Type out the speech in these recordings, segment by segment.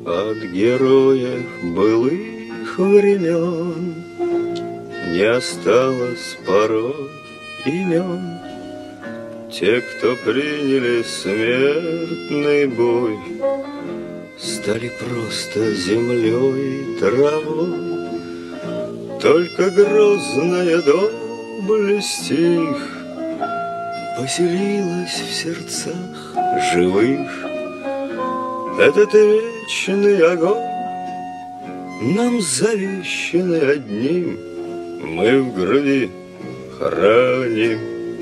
От героев былых времен не осталось порой имен. Те, кто приняли смертный бой, стали просто землей и травой. Только грозная доблесть их поселилась в сердцах живых. Этот вечный огонь нам завещанный одним мы в груди храним.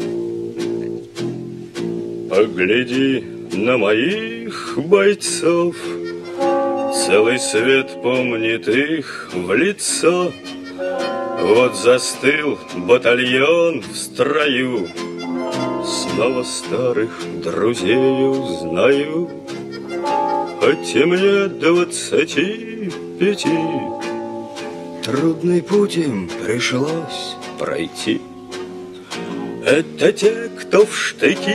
Погляди на моих бойцов, целый свет помнит их в лицо. Вот застыл батальон в строю, снова старых друзей узнаю. Хоть и мне 25, трудный путь им пришлось пройти. Это те, кто в штыки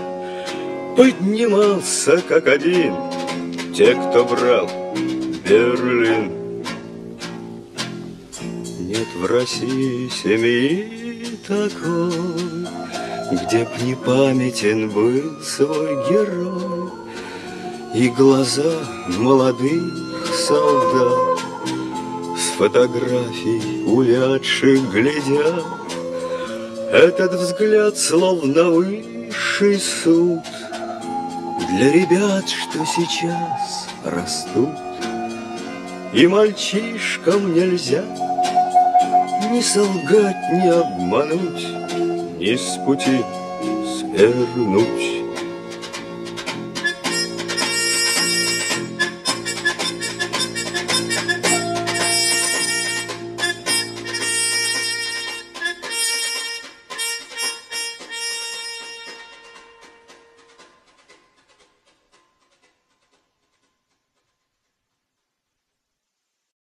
поднимался как один, те, кто брал Берлин. Нет в России семьи такой, где б не памятен был свой герой. И глаза молодых солдат с фотографий увядших глядят. Этот взгляд словно высший суд для ребят, что сейчас растут. И мальчишкам нельзя ни солгать, ни обмануть, ни с пути свернуть.